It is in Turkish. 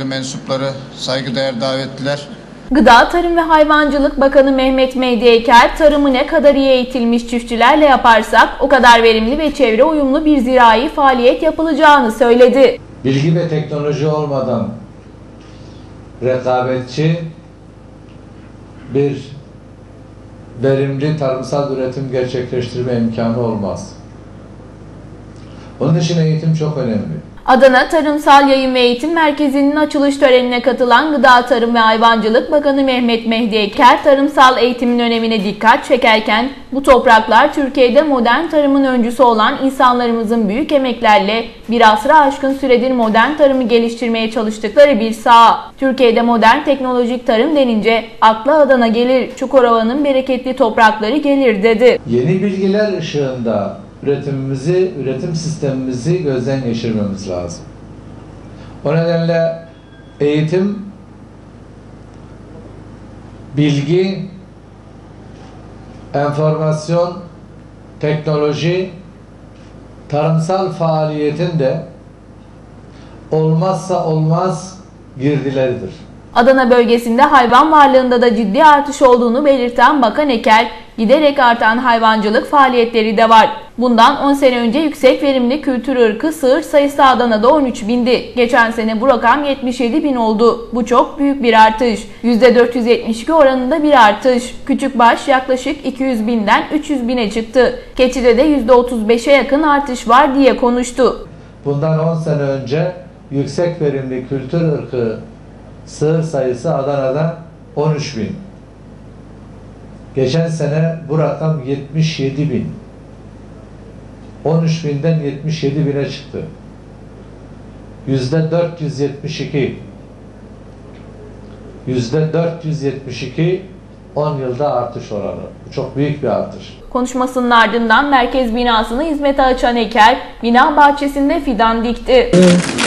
kıymetli mensupları, saygıdeğer davetliler. Gıda, Tarım ve Hayvancılık Bakanı Mehmet Mehdi Eker, tarımı ne kadar iyi eğitilmiş çiftçilerle yaparsak o kadar verimli ve çevre uyumlu bir zirai faaliyet yapılacağını söyledi. Bilgi ve teknoloji olmadan rekabetçi bir verimli tarımsal üretim gerçekleştirme imkanı olmaz. Onun için eğitim çok önemli. Adana Tarımsal Yayın ve Eğitim Merkezi'nin açılış törenine katılan Gıda, Tarım ve Hayvancılık Bakanı Mehmet Mehdi Eker, tarımsal eğitimin önemine dikkat çekerken, bu topraklar Türkiye'de modern tarımın öncüsü olan insanlarımızın büyük emeklerle bir asra aşkın süredir modern tarımı geliştirmeye çalıştıkları bir saha. Türkiye'de modern teknolojik tarım denince akla Adana gelir, Çukurova'nın bereketli toprakları gelir dedi. Yeni bilgiler ışığında üretim sistemimizi gözden geçirmemiz lazım. O nedenle eğitim, bilgi, enformasyon, teknoloji, tarımsal faaliyetin de olmazsa olmaz girdileridir. Adana bölgesinde hayvan varlığında da ciddi artış olduğunu belirten Bakan Eker, giderek artan hayvancılık faaliyetleri de var. Bundan 10 sene önce yüksek verimli kültür ırkı sığır sayısı Adana'da 13 bindi. Geçen sene bu rakam 77 bin oldu. Bu çok büyük bir artış. %472 oranında bir artış. Küçükbaş yaklaşık 200 binden 300 bine çıktı. Keçide de %35'e yakın artış var diye konuştu. Bundan 10 sene önce yüksek verimli kültür ırkı sığır sayısı Adana'da 13 bin. Geçen sene bu rakam 77 bin. 13 binden 77 bine çıktı. %472. %472 10 yılda artış oranı. Bu çok büyük bir artış. Konuşmasının ardından merkez binasını hizmete açan Eker, bina bahçesinde fidan dikti.